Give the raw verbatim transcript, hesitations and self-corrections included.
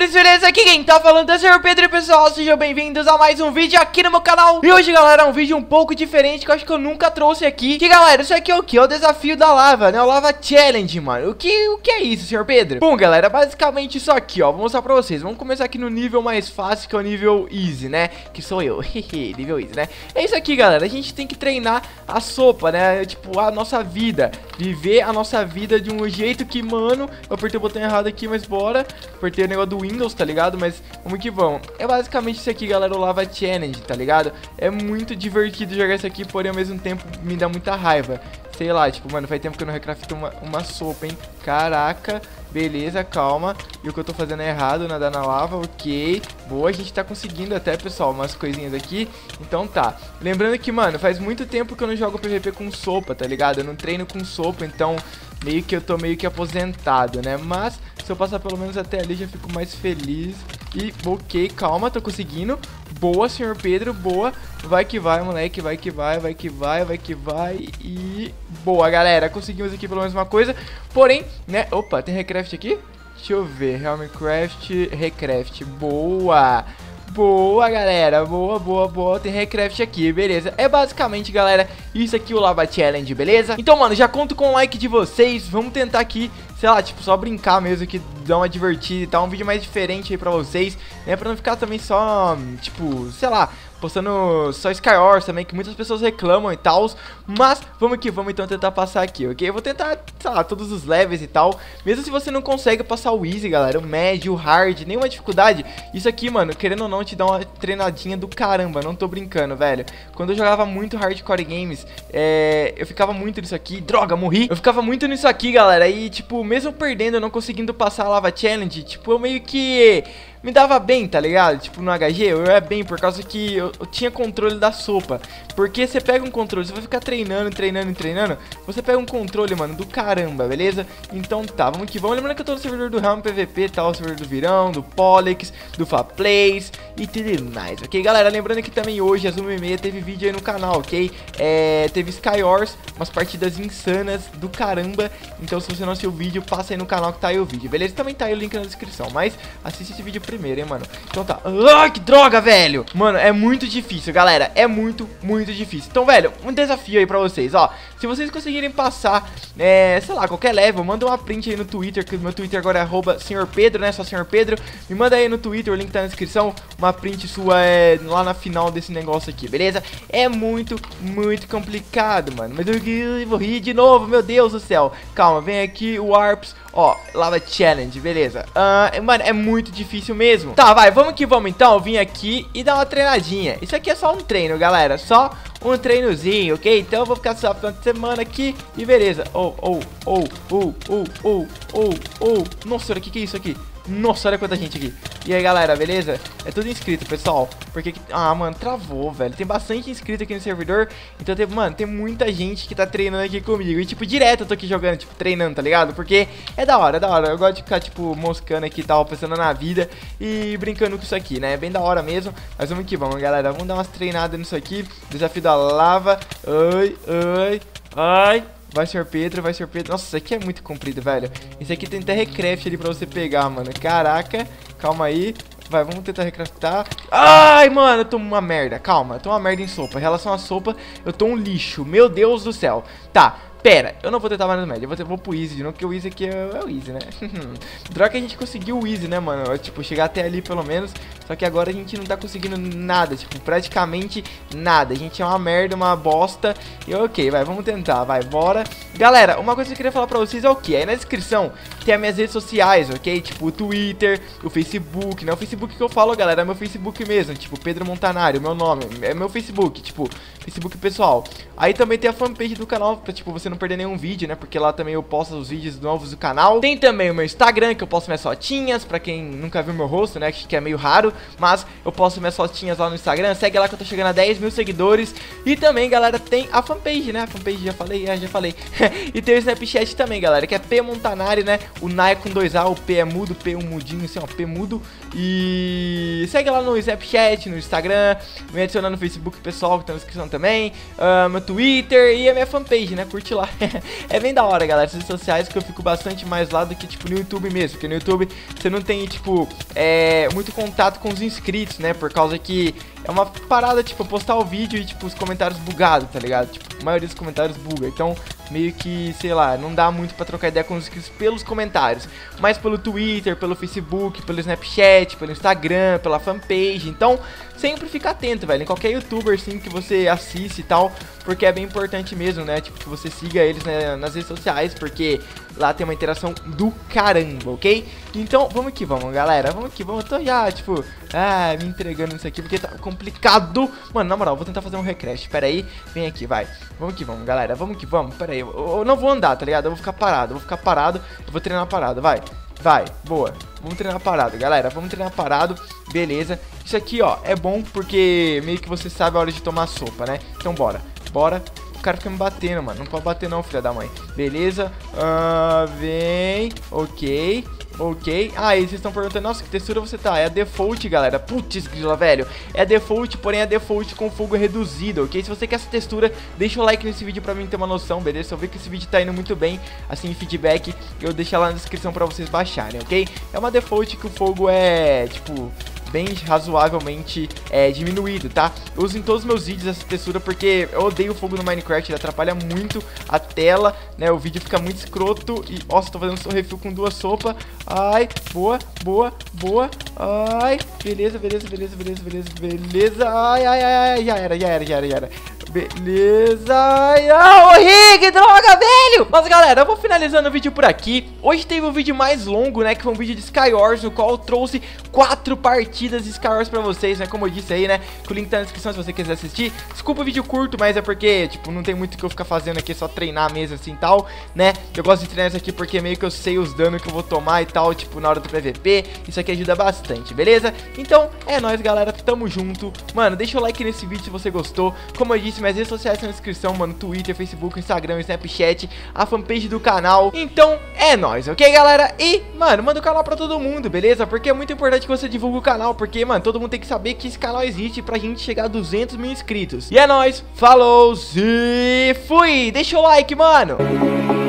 gamers, beleza? Aqui quem tá falando é o senhor Pedro, pessoal, sejam bem-vindos a mais um vídeo aqui no meu canal. E hoje, galera, é um vídeo um pouco diferente que eu acho que eu nunca trouxe aqui. Que, galera, isso aqui é o que? É o desafio da lava, né? O Lava Challenge, mano. O que, o que é isso, senhor Pedro? Bom, galera, basicamente isso aqui, ó. Vou mostrar pra vocês. Vamos começar aqui no nível mais fácil, que é o nível easy, né? Que sou eu. Nível easy, né? É isso aqui, galera. A gente tem que treinar a sopa, né? Tipo, a nossa vida. Viver a nossa vida de um jeito que, mano... Eu apertei o botão errado aqui, mas bora. Apertei o negócio do Windows, tá ligado? Mas vamos que vamos. É basicamente isso aqui, galera, o Lava Challenge, tá ligado? É muito divertido jogar isso aqui, porém ao mesmo tempo me dá muita raiva. Sei lá, tipo, mano, faz tempo que eu não recrafto uma, uma sopa, hein? Caraca, beleza, calma. E o que eu tô fazendo é errado, nadar na lava, ok. Boa, a gente tá conseguindo até, pessoal, umas coisinhas aqui. Então tá. Lembrando que, mano, faz muito tempo que eu não jogo P V P com sopa, tá ligado? Eu não treino com sopa, então meio que eu tô meio que aposentado, né? Mas se eu passar pelo menos até ali, já fico mais feliz. E, ok, calma, tô conseguindo. Boa, senhor Pedro, boa. Vai que vai, moleque, vai que vai, vai que vai, vai que vai. E boa, galera, conseguimos aqui pelo menos uma coisa. Porém, né, opa, tem Recraft aqui? Deixa eu ver, Helmcraft, Recraft, boa. Boa, galera, boa, boa, boa. Tem Recraft aqui, beleza. É basicamente, galera, isso aqui o Lava Challenge, beleza? Então, mano, já conto com o like de vocês. Vamos tentar aqui, sei lá, tipo, só brincar mesmo aqui, dar uma divertida e tal, um vídeo mais diferente aí pra vocês, né? Pra não ficar também só, tipo, sei lá, postando só Skywars também, que muitas pessoas reclamam e tal. Mas vamos que vamos então tentar passar aqui, ok? Eu vou tentar, sei lá, todos os levels e tal. Mesmo se você não consegue passar o easy, galera, o médio, o hard, nenhuma dificuldade. Isso aqui, mano, querendo ou não, te dá uma treinadinha do caramba, não tô brincando, velho. Quando eu jogava muito hardcore games, é, eu ficava muito nisso aqui. Droga, morri. Eu ficava muito nisso aqui, galera. E, tipo, mesmo perdendo, eu não conseguindo passar a Lava Challenge, tipo, eu meio que... me dava bem, tá ligado? Tipo, no H G, eu ia bem por causa que eu, eu tinha controle da sopa. Porque você pega um controle, você vai ficar treinando, treinando, treinando. Você pega um controle, mano, do caramba, beleza? Então tá, vamos que vamos. Lembrando que eu tô no servidor do Realm P V P, tá? O servidor do Virão, do Polix, do Faplays e tudo mais, ok? Galera, lembrando que também hoje, às uma e meia, teve vídeo aí no canal, ok? É, teve Skywars, umas partidas insanas do caramba. Então se você não assistiu o vídeo, passa aí no canal que tá aí o vídeo, beleza? Também tá aí o link na descrição, mas assiste esse vídeo primeiro, hein, mano. Então tá. Ai, que droga, velho. Mano, é muito difícil, galera. É muito, muito difícil. Então, velho, um desafio aí pra vocês, ó. Se vocês conseguirem passar, é, sei lá, qualquer level, manda uma print aí no Twitter, que o meu Twitter agora é arroba senhor Pedro, né? Só senhor Pedro. Me manda aí no Twitter, o link tá na descrição. Uma print sua é, lá na final desse negócio aqui, beleza? É muito, muito complicado, mano. Mas eu, eu vou rir de novo, meu Deus do céu. Calma, vem aqui o Warps. Ó, Lava Challenge, beleza. uh, Mano, é muito difícil mesmo. Tá, vai, vamos que vamos então. Vim aqui e dar uma treinadinha. Isso aqui é só um treino, galera. Só um treinozinho, ok? Então eu vou ficar só final de semana aqui e beleza. Oh, oh, oh, oh, oh, oh, oh, oh. Nossa, olha o que que é isso aqui? Nossa, olha quanta gente aqui. E aí, galera, beleza? É tudo inscrito, pessoal. Porque, ah, mano, travou, velho. Tem bastante inscrito aqui no servidor. Então, tem, mano, tem muita gente que tá treinando aqui comigo. E, tipo, direto eu tô aqui jogando, tipo, treinando, tá ligado? Porque é da hora, é da hora. Eu gosto de ficar, tipo, moscando aqui e tal, pensando na vida e brincando com isso aqui, né? É bem da hora mesmo. Mas vamos que vamos, galera. Vamos dar umas treinadas nisso aqui. Desafio da lava. Ai, ai, ai. Vai, senhor Pedro, vai, senhor Pedro. Nossa, isso aqui é muito comprido, velho. Isso aqui tem até recraft ali pra você pegar, mano. Caraca, calma aí. Vai, vamos tentar recraftar. Ai, mano, eu tô uma merda. Calma, eu tô uma merda em sopa. Em relação à sopa, eu tô um lixo. Meu Deus do céu. Tá, pera, eu não vou tentar mais no médio. Eu vou, ter, vou pro easy de novo, porque o easy aqui é, é o easy, né? Droga que a gente conseguiu o easy, né, mano? Tipo, chegar até ali pelo menos. Só que agora a gente não tá conseguindo nada. Tipo, praticamente nada. A gente é uma merda, uma bosta. E ok, vai, vamos tentar, vai, bora. Galera, uma coisa que eu queria falar pra vocês é o que? Aí na descrição tem as minhas redes sociais, ok? Tipo, o Twitter, o Facebook, né? O Facebook que eu falo, galera, é meu Facebook mesmo. Tipo, Pedro Montanari, meu nome. É meu Facebook, tipo, Facebook pessoal. Aí também tem a fanpage do canal, pra, tipo, você não perder nenhum vídeo, né? Porque lá também eu posto os vídeos novos do canal. Tem também o meu Instagram, que eu posto minhas fotinhas, pra quem nunca viu meu rosto, né? Que é meio raro, mas eu posto minhas fotinhas lá no Instagram. Segue lá que eu tô chegando a dez mil seguidores. E também, galera, tem a fanpage, né? A fanpage, já falei, é, já falei. E tem o Snapchat também, galera, que é P Montanari, né? O Nai com dois A, o P é mudo, P um mudinho, assim, ó, P mudo. E segue lá no Snapchat, no Instagram, me adiciona no Facebook pessoal, que tá na descrição também, uh, meu Twitter e a minha fanpage, né? Curte lá. lá. É bem da hora, galera, essas redes sociais que eu fico bastante mais lá do que, tipo, no YouTube mesmo. Porque no YouTube você não tem, tipo, é, muito contato com os inscritos, né? Por causa que é uma parada, tipo, postar o vídeo e, tipo, os comentários bugados, tá ligado? Tipo, a maioria dos comentários buga. Então, meio que, sei lá, não dá muito pra trocar ideia com os inscritos pelos comentários. Mas pelo Twitter, pelo Facebook, pelo Snapchat, pelo Instagram, pela fanpage. Então, sempre fica atento, velho, em qualquer youtuber, assim, que você assiste e tal. Porque é bem importante mesmo, né? Tipo, que você siga eles, né, nas redes sociais, porque lá tem uma interação do caramba, ok? Então, vamos que vamos, galera. Vamos que vamos. Eu tô já, tipo, ah, me entregando nisso aqui porque tá complicado. Mano, na moral, vou tentar fazer um recrash. Pera aí, vem aqui, vai. Vamos que vamos, galera. Vamos que vamos. Pera aí, eu, eu não vou andar, tá ligado? Eu vou ficar parado, eu vou ficar parado. Eu vou treinar parado, vai. Vai, boa. Vamos treinar parado, galera. Vamos treinar parado, beleza. Isso aqui, ó, é bom porque meio que você sabe a hora de tomar sopa, né? Então, bora, bora. O cara fica me batendo, mano. Não pode bater não, filha da mãe. Beleza. Uh, vem. Ok. Ok. Ah, e vocês estão perguntando, nossa, que textura você tá? É a default, galera. Putz, grila, velho. É a default, porém é a default com fogo reduzido, ok? Se você quer essa textura, deixa o like nesse vídeo pra mim ter uma noção, beleza? Se eu ver que esse vídeo tá indo muito bem, assim, feedback, eu deixo lá na descrição pra vocês baixarem, ok? É uma default que o fogo é, tipo, bem razoavelmente é, diminuído, tá? Eu uso em todos os meus vídeos essa textura porque eu odeio o fogo no Minecraft, ele atrapalha muito a tela, né? O vídeo fica muito escroto e, nossa, tô fazendo um refil com duas sopas. Ai, boa, boa, boa. Ai, beleza, beleza, beleza, beleza, beleza, beleza. Ai, ai, ai, ai, já era, já era, já era, já era. Beleza. Ai, ah, oh, que droga, velho. Mas, galera, eu vou finalizando o vídeo por aqui. Hoje teve um vídeo mais longo, né? Que foi um vídeo de Skywars, no qual eu trouxe quatro partidas de Skywars pra vocês, né? Como eu disse aí, né? Que o link tá na descrição se você quiser assistir. Desculpa o vídeo curto, mas é porque, tipo, não tem muito o que eu ficar fazendo aqui, é só treinar mesmo assim e tal, né? Eu gosto de treinar isso aqui porque meio que eu sei os danos que eu vou tomar e tal, tipo, na hora do P V P. Isso aqui ajuda bastante, beleza? Então, é nóis, galera. Tamo junto. Mano, deixa o like nesse vídeo se você gostou. Como eu disse, minhas redes sociais estão na descrição, mano. Twitter, Facebook, Instagram, Snapchat, a fanpage do canal. Então, é nóis, ok, galera? E, mano, manda o canal pra todo mundo, beleza? Porque é muito importante que você divulgue o canal, porque, mano, todo mundo tem que saber que esse canal existe pra gente chegar a duzentos mil inscritos. E é nóis, falou e fui! Deixa o like, mano!